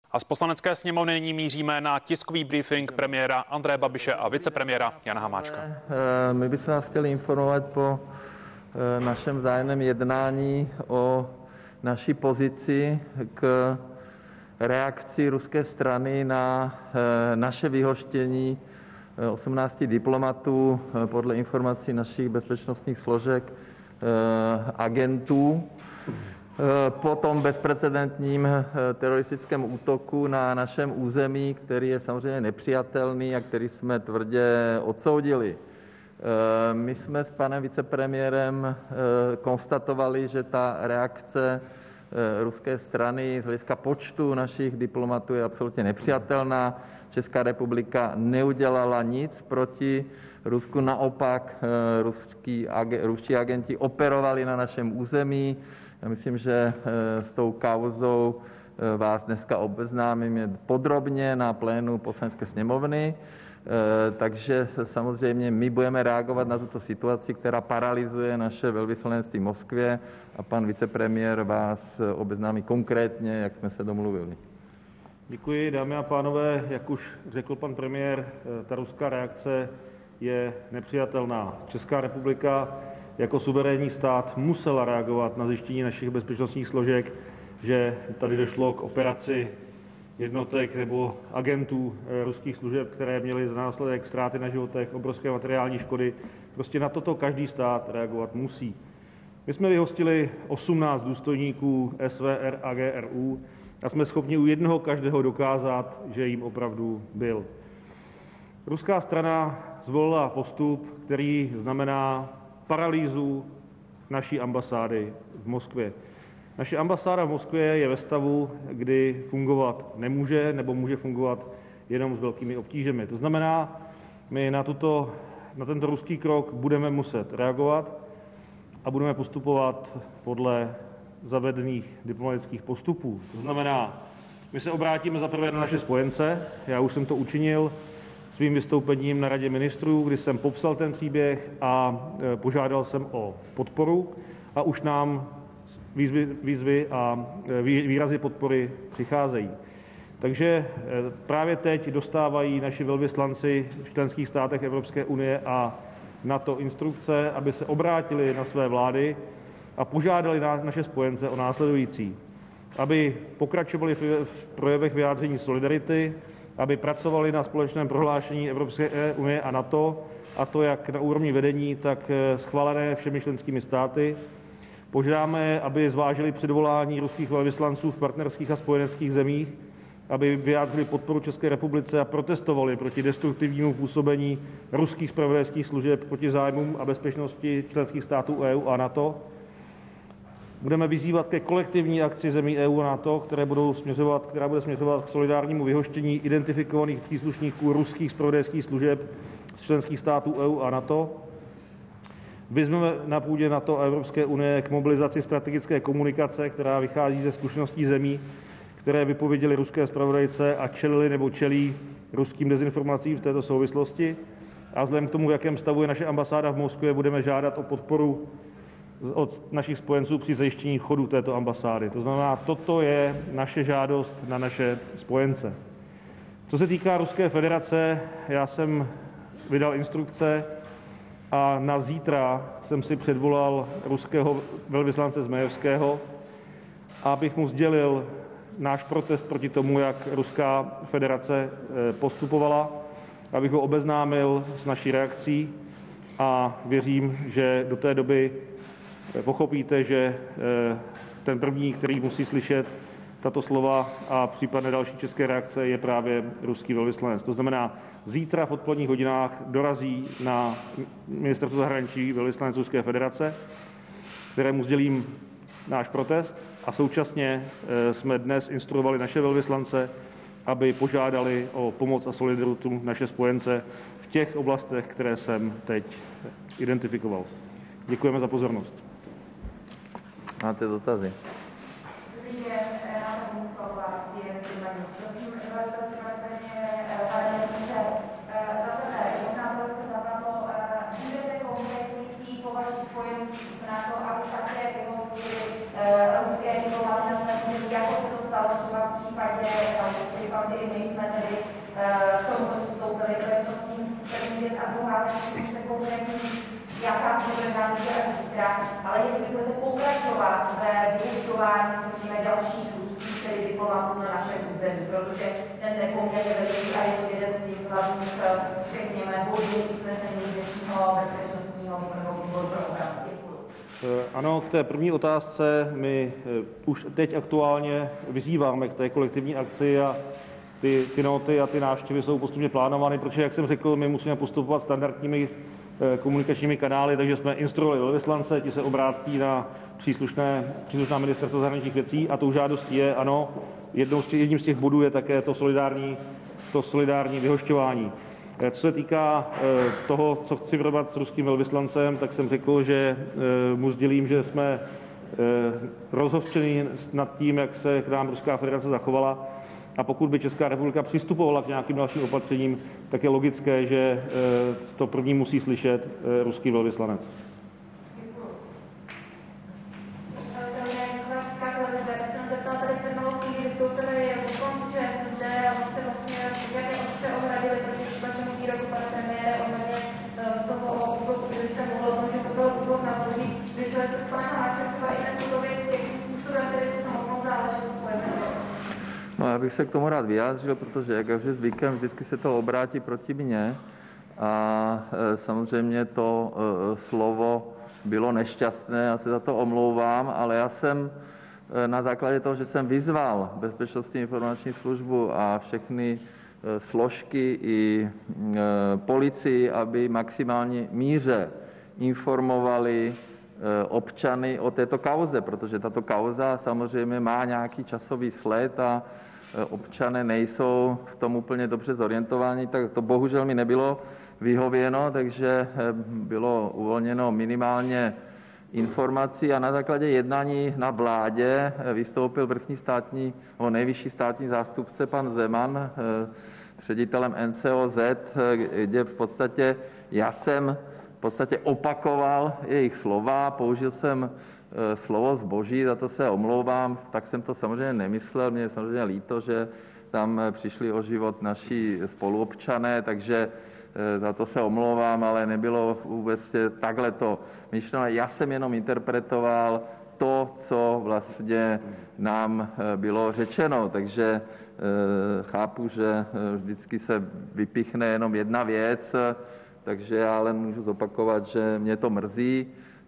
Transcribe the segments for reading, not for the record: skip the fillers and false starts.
A z Poslanecké sněmovny nyní míříme na tiskový briefing premiéra Andreje Babiše a vicepremiéra Jana Hamáčka. My bychom vás chtěli informovat po našem vzájemném jednání o naší pozici k reakci ruské strany na naše vyhoštění 18 diplomatů podle informací našich bezpečnostních složek agentů po tom bezprecedentním teroristickém útoku na našem území, který je samozřejmě nepřijatelný a který jsme tvrdě odsoudili. My jsme s panem vicepremiérem konstatovali, že ta reakce ruské strany z hlediska počtu našich diplomatů je absolutně nepřijatelná. Česká republika neudělala nic proti Rusku, naopak ruští agenti operovali na našem území. Já myslím, že s tou kauzou vás dneska obeznámím podrobně na plénu Poslanecké sněmovny. Takže samozřejmě my budeme reagovat na tuto situaci, která paralyzuje naše velvyslanectví v Moskvě, a pan vicepremiér vás obeznámí konkrétně, jak jsme se domluvili. Děkuji, dámy a pánové. Jak už řekl pan premiér, ta ruská reakce je nepřijatelná. Česká republika jako suverénní stát musela reagovat na zjištění našich bezpečnostních složek, že tady došlo k operaci jednotek nebo agentů ruských služeb, které měly za následek ztráty na životech, obrovské materiální škody. Prostě na toto každý stát reagovat musí. My jsme vyhostili 18 důstojníků SVR a GRU a jsme schopni u jednoho každého dokázat, že jim opravdu byl. Ruská strana zvolila postup, který znamená paralýzu naší ambasády v Moskvě. Naše ambasáda v Moskvě je ve stavu, kdy fungovat nemůže nebo může fungovat jenom s velkými obtížemi. To znamená, my na tento ruský krok budeme muset reagovat a budeme postupovat podle zavedených diplomatických postupů. To znamená, my se obrátíme zaprvé na naše spojence. Já už jsem to učinil svým vystoupením na Radě ministrů, kdy jsem popsal ten příběh a požádal jsem o podporu a už nám výzvy a výrazy podpory přicházejí. Takže právě teď dostávají naši velvyslanci v členských státech Evropské unie a NATO instrukce, aby se obrátili na své vlády a požádali naše spojence o následující. Aby pokračovali v projevech vyjádření solidarity, aby pracovali na společném prohlášení Evropské unie a NATO, a to jak na úrovni vedení, tak schválené všemi členskými státy. Požádáme, aby zvážili předvolání ruských velvyslanců v partnerských a spojeneckých zemích, aby vyjádřili podporu České republice a protestovali proti destruktivnímu působení ruských zpravodajských služeb proti zájmům a bezpečnosti členských států EU a NATO. Budeme vyzývat ke kolektivní akci zemí EU a NATO, která bude směřovat k solidárnímu vyhoštění identifikovaných příslušníků ruských zpravodajských služeb z členských států EU a NATO. Vyzveme na půdě NATO a Evropské unie k mobilizaci strategické komunikace, která vychází ze zkušeností zemí, které vypověděly ruské zpravodajce a čelili nebo čelí ruským dezinformacím v této souvislosti. A vzhledem k tomu, v jakém stavu je naše ambasáda v Moskvě, budeme žádat o podporu od našich spojenců při zajištění chodu této ambasády. To znamená, toto je naše žádost na naše spojence. Co se týká Ruské federace, já jsem vydal instrukce a na zítra jsem si předvolal ruského velvyslance Zmejevského, abych mu sdělil náš protest proti tomu, jak Ruská federace postupovala, abych ho obeznámil s naší reakcí a věřím, že do té doby pochopíte, že ten první, který musí slyšet tato slova a případné další české reakce, je právě ruský velvyslanec. To znamená, zítra v odpoledních hodinách dorazí na ministerstvo zahraničí velvyslanec Ruské federace, kterému sdělím náš protest, a současně jsme dnes instruovali naše velvyslance, aby požádali o pomoc a solidaritu naše spojence v těch oblastech, které jsem teď identifikoval. Děkujeme za pozornost. Máte dotazy? ruské diplomaty na svém území, jako se stalo třeba v případě kauzy, my jsme tedy k tomuto přistoupili, to je prosím první věc a druhá věc, když jste konkrétní, jaká bude nám zítra, ale jestli budete pokračovat ve využívání, řekněme, dalších ruských, tedy diplomatů na našem území, protože ten nepoměr je veliký a je to jeden z těch hlavních, řekněme, bodů usnesení dnešního bezpečnostního výboru pro obranu. Ano, k té první otázce my už teď aktuálně vyzýváme k té kolektivní akci a ty noty a ty návštěvy jsou postupně plánovány, protože, jak jsem řekl, my musíme postupovat standardními komunikačními kanály, takže jsme instruovali velvyslance, ti se obrátí na příslušná ministerstvo zahraničních věcí a tou žádostí je, ano, jedním z těch bodů je také to solidární vyhošťování. Co se týká toho, co chci prodat s ruským velvyslancem, tak jsem řekl, že mu sdělím, že jsme rozhořčeni nad tím, jak se k nám Ruská federace zachovala. A pokud by Česká republika přistupovala k nějakým dalším opatřením, tak je logické, že to první musí slyšet ruský velvyslanec. No, já bych se k tomu rád vyjádřil, protože jak je zvykem, vždycky se to obrátí proti mně a samozřejmě to slovo bylo nešťastné, já se za to omlouvám, ale já jsem na základě toho, že jsem vyzval Bezpečnostní informační službu a všechny složky i policii, aby maximálně míře informovali občany o této kauze, protože tato kauza samozřejmě má nějaký časový sled a občané nejsou v tom úplně dobře zorientováni, tak to bohužel mi nebylo vyhověno, takže bylo uvolněno minimálně informací a na základě jednání na vládě vystoupil nejvyšší státní zástupce pan Zeman s ředitelem NCOZ, kde v podstatě já jsem opakoval jejich slova, použil jsem slovo zboží, za to se omlouvám, tak jsem to samozřejmě nemyslel, mě je samozřejmě líto, že tam přišli o život naši spoluobčané, takže za to se omlouvám, ale nebylo vůbec takhle to myšleno. Já jsem jenom interpretoval to, co vlastně nám bylo řečeno, takže chápu, že vždycky se vypíchne jenom jedna věc, takže já ale můžu zopakovat, že mě to mrzí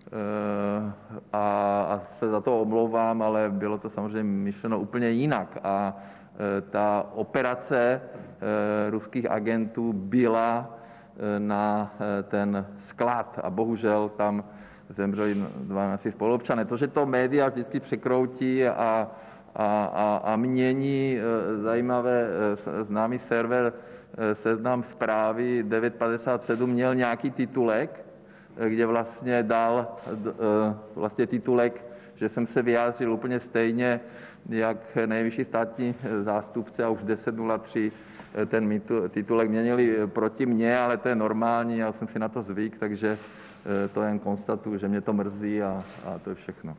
a se za to omlouvám, ale bylo to samozřejmě myšleno úplně jinak. A ta operace ruských agentů byla na ten sklad a bohužel tam zemřeli 12 spoluobčané. To, že to média vždycky překroutí a mění zajímavé známý server Seznam Zprávy 957 měl nějaký titulek, kde vlastně dal titulek, že jsem se vyjádřil úplně stejně, jak nejvyšší státní zástupce a už 10.03 ten titulek měnili proti mně, ale to je normální, já jsem si na to zvyk, takže to jen konstatuju, že mě to mrzí a to je všechno.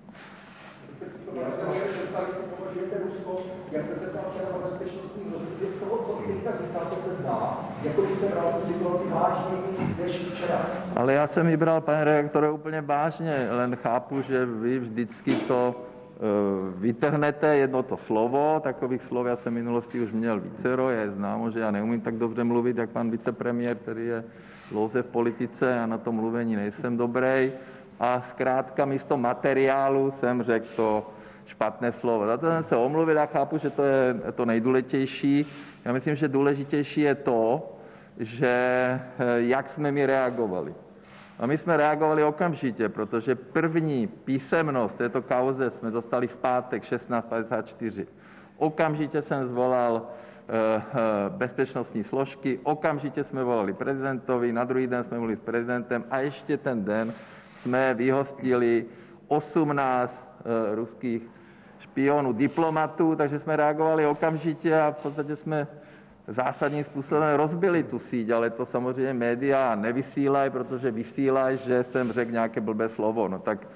Jak se zeptal včera na bezpečnostní rozhodnutí, z toho, co teďka říkáte, se zdá, jako byste bral tu situaci vážněji než včera. Ale já jsem ji bral, pane redaktore, úplně vážně, len chápu, že vy vždycky to vytrhnete jedno to slovo, takových slov já jsem v minulosti už měl vícero, je známo, že já neumím tak dobře mluvit, jak pan vicepremiér, který je dlouze v politice, já na to mluvení nejsem dobrý a zkrátka místo materiálu jsem řekl to špatné slovo. Za to jsem se omluvil, já chápu, že to je to nejdůležitější. Já myslím, že důležitější je to, že jak jsme my reagovali. A my jsme reagovali okamžitě, protože první písemnost této kauze jsme dostali v pátek 16:54. Okamžitě jsem zvolal bezpečnostní složky, okamžitě jsme volali prezidentovi, na druhý den jsme mluvili s prezidentem a ještě ten den jsme vyhostili 18 ruských špionů, diplomatů, takže jsme reagovali okamžitě a v podstatě jsme zásadním způsobem rozbili tu síť, ale to samozřejmě média nevysílají, protože vysílají, že jsem řekl nějaké blbé slovo. No tak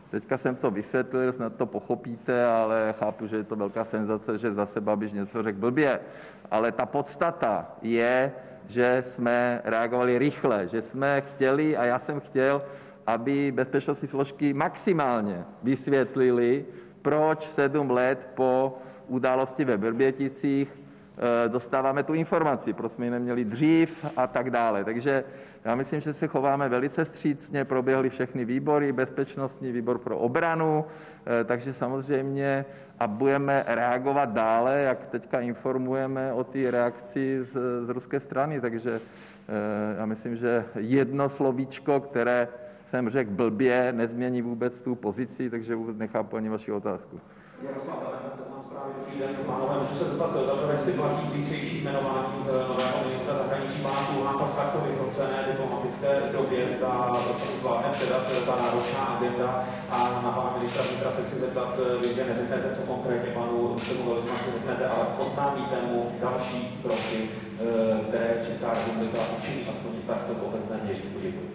Teďka jsem to vysvětlil, snad to pochopíte, ale chápu, že je to velká senzace, že zase Babiš něco řekl blbě. Ale ta podstata je, že jsme reagovali rychle, že jsme chtěli a já jsem chtěl, aby bezpečnostní složky maximálně vysvětlili, proč 7 let po události ve Vrběticích dostáváme tu informaci, proč jsme ji neměli dřív a tak dále. Takže já myslím, že se chováme velice vstřícně, proběhly všechny výbory, bezpečnostní výbor pro obranu, takže samozřejmě a budeme reagovat dále, jak teďka informujeme o té reakci z ruské strany. Takže já myslím, že jedno slovíčko, které jsem řekl blbě, nezmění vůbec tu pozici, takže vůbec nechápu ani vaši otázku. Jaroslav Velena, Seznam Zprávy, dobrý den, pánové, můžu se zeptat, za prvé, jestli platí zítřejší jmenování nového ministra zahraničí pana Kulhánka v takto vyhrocené diplomatické době, zda se zvládne předat ta náročná agenda a na pana ministra vnitra se chci zeptat, vy, že neřeknete, co konkrétně panu ruskému velvyslanci řeknete, ale oznámíte mu další kroky, které Česká republika učiní aspoň takto v obecném měřítku. Děkuji.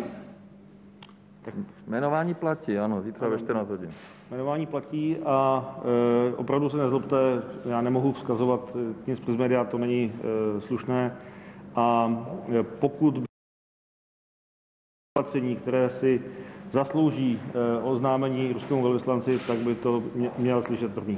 Jmenování platí, ano, zítra ve 14 hodin. Jmenování platí a opravdu se nezlobte, já nemohu vzkazovat nic přes média, to není slušné. A pokud opatření, které si zaslouží oznámení ruskému velvyslanci, tak by to měl slyšet první.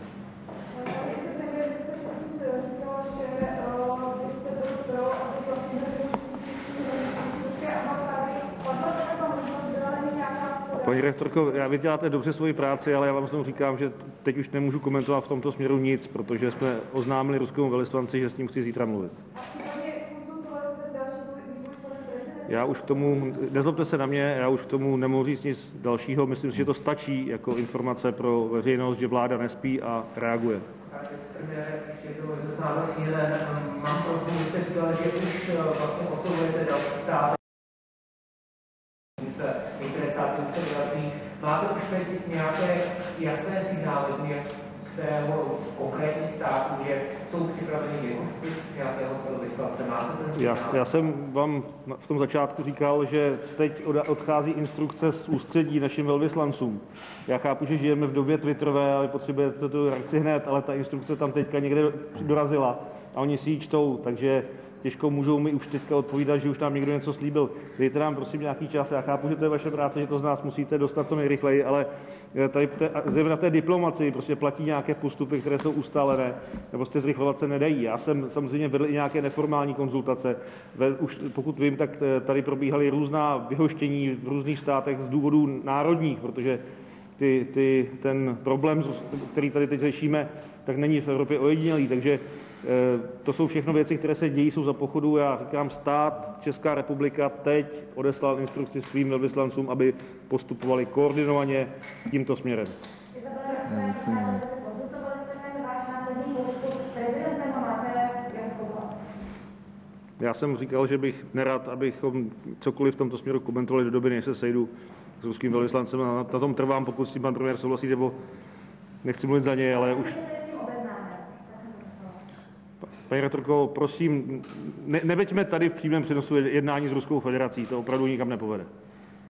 Paní rektorko, já vy děláte dobře svoji práci, ale já vám znovu říkám, že teď už nemůžu komentovat v tomto směru nic, protože jsme oznámili ruskému velvyslanci, že s ním chci zítra mluvit. Já už k tomu, nezlobte se na mě, já už k tomu nemohu říct nic dalšího. Myslím si, že to stačí jako informace pro veřejnost, že vláda nespí a reaguje. Mám to, že jste říkal, že už vlastně oslovujete další státy. Některé státy už se vyjadří. Máte už teď nějaké jasné signály, kterého konkrétních států, že jsou připraveni vyhostit nějakého velvyslance? Já jsem vám v tom začátku říkal, že teď odchází instrukce z ústředí našim velvyslancům. Já chápu, že žijeme v době twitterové a vy potřebujete tu reakci hned, ale ta instrukce tam teďka někde dorazila a oni si ji čtou, takže těžko můžou mi už teďka odpovídat, že už nám někdo něco slíbil. Dejte nám prosím nějaký čas. Já chápu, že to je vaše práce, že to z nás musíte dostat co nejrychleji, ale tady zejména v té diplomacii prostě platí nějaké postupy, které jsou ustálené, nebo se zrychlovat se nedají. Já jsem samozřejmě vedl i nějaké neformální konzultace. Už pokud vím, tak tady probíhaly různá vyhoštění v různých státech z důvodů národních, protože ten problém, který tady teď řešíme, tak není v Evropě ojedinělý, takže to jsou všechno věci, které se dějí, jsou za pochodu. Já říkám, stát, Česká republika teď odeslal instrukci svým velvyslancům, aby postupovali koordinovaně tímto směrem. Já jsem říkal, že bych nerad, abychom cokoliv v tomto směru komentovali do doby, než se sejdu s ruským velvyslancem. Na tom trvám, pokud s tím pan premiér souhlasí, nebo nechci mluvit za něj, ale už... Paní rektorko, prosím, neveďme tady v přímém přenosu jednání s Ruskou federací, to opravdu nikam nepovede.